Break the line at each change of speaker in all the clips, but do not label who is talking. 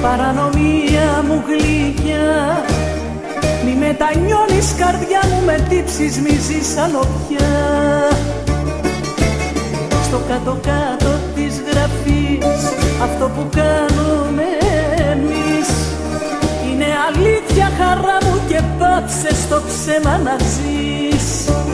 Παρανομία μου γλυκιά, μη μετανιώνεις καρδιά μου, με τύψεις μη ζεις άλλο πια. Στο κάτω-κάτω της γραφής αυτό που κάνουμε εμείς είναι αλήθεια, χαρά μου, και πάψε στο ψέμα να ζεις.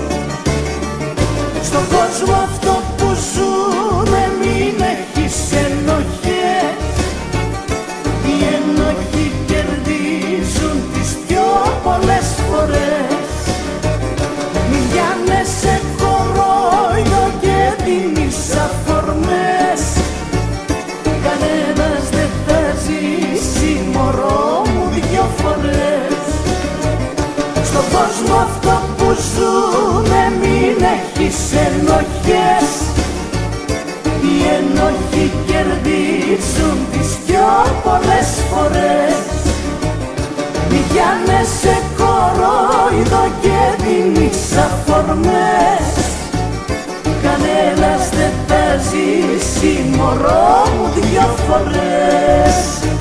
Στον κόσμο αυτό που ζούμε μην έχεις ενοχές. Οι ενοχοί κερδίζουν τις πιο πολλές φορές. Μην πιάνεσαι κορόιδο και δίνεις αφορμές. Κανένας δεν θα ζήσει, μωρό μου, δυο φορές. Στον κόσμο αυτό που ζούμε μην έχεις ενοχές. Οι ενοχοί κερδίζουν τις πιο πολλές φορές. Μη πιάνεσαι κορόιδο και δίνεις αφορμές. Κανένας δεν θα ζήσει, μωρό μου, δυο φορές.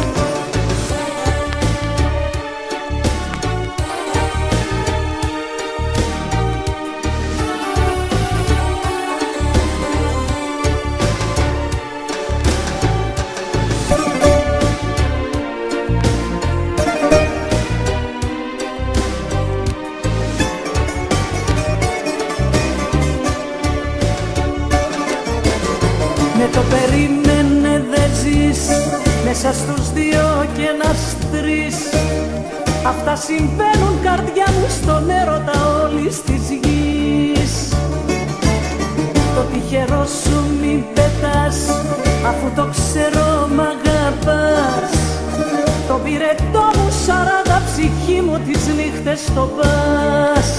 Με το περίμενε δεν ζεις, μέσα στους δύο και ένας τρεις. Αυτά συμβαίνουν καρδιά μου στον έρωτα όλης της γης. Το τυχερό σου μην πετάς, αφού το ξέρω μ' αγαπάς. Το πυρετό μου 40 ψυχή μου τις νύχτες το πας.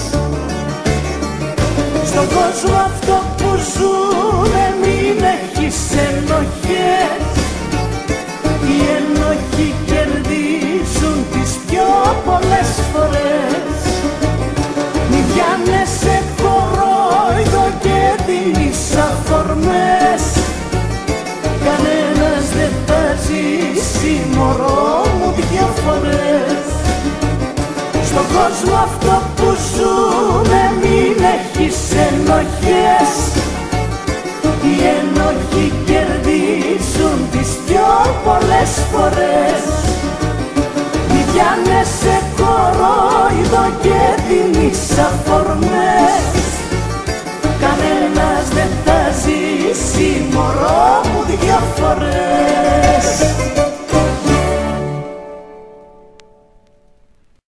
Στον κόσμο αυτό που ζούμε μην έχεις ενοχές. Οι ενοχοί κερδίζουν τις πιο πολλές φορές. Μην πιάνεσαι κορόιδο και δίνεις αφορμές. Κανένας δεν θα ζήσει, μωρό μου, δυο φορές. Στον κόσμο αυτό που ζούμε μην έχεις ενοχές. Οι ενοχοί κερδίζουν τις πιο πολλές φορές. Μη πιάνεσαι κορόιδο και δίνεις αφορμές.